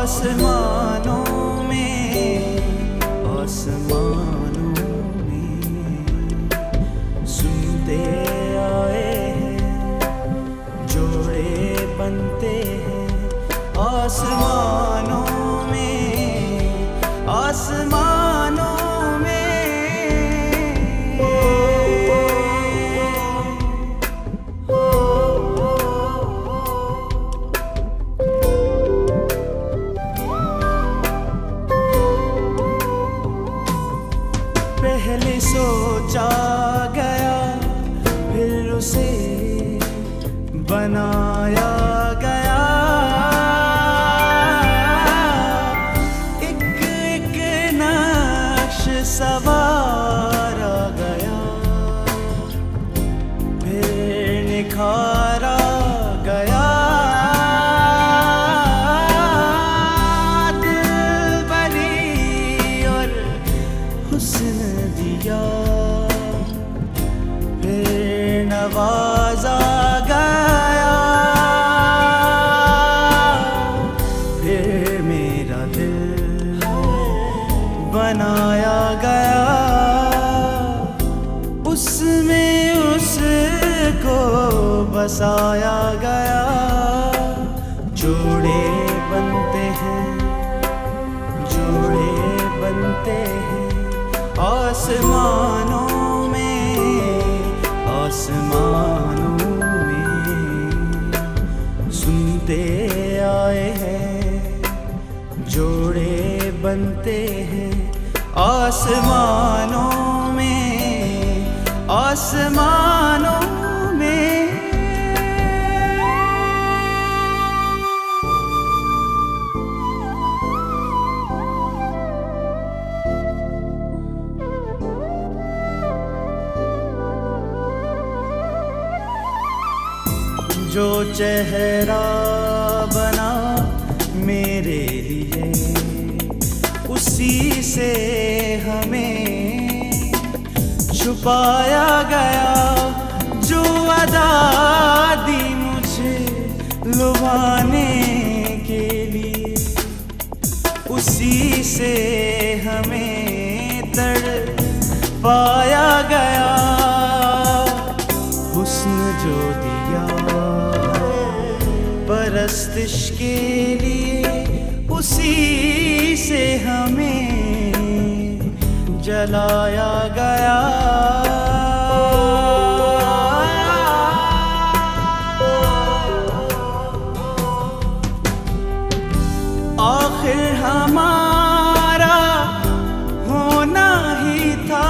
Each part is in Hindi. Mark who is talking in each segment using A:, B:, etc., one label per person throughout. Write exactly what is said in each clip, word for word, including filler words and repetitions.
A: आसमानों में, आसमानों में सुनते आए हैं, जोड़े बनते हैं आसमानों में, आसमानों पहले सोचा गया फिर उसे बनाया गया, एक एक नक्श सवारा गया, फिर निखारा गया, दिल बनी और हुस्न दिया, फिर नवाजा गया, फिर मेरा दिल बनाया गया, उसमें उसको बसाया गया, जोड़े बनते हैं, जोड़े बनते हैं आसमानों में, आसमानों में सुनते आए हैं, जोड़े बनते हैं आसमानों में, आसमानों में। जो चेहरा बना मेरे लिए, उसी से हमें छुपाया गया, जो अदा दी मुझे लुभाने के लिए, उसी से हमें तड़पाया गया, हुस्न जो दिया परस्तिश के लिए, उसी से हमें जलाया गया, आखिर हमारा होना ही था,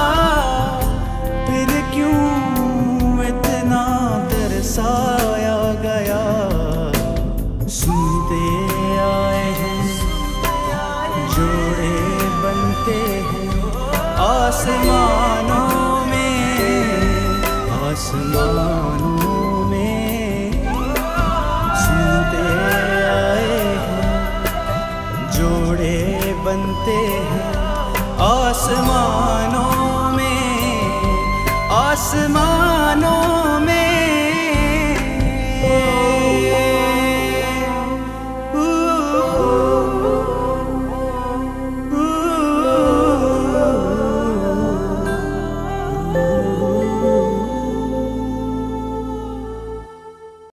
A: फिर क्यों इतना तरसाया गया, सुनते आए हैं, जोड़े बनते हैं आसमानों में, आसमानों में सुनते आए हैं, जोड़े बनते हैं आसमान